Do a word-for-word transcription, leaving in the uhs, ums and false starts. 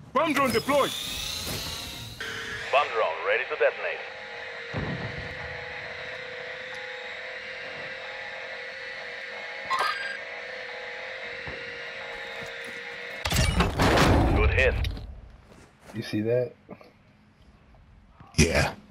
Bomb drone deployed. Bomb drone ready to detonate. Good hit. You see that? Yeah.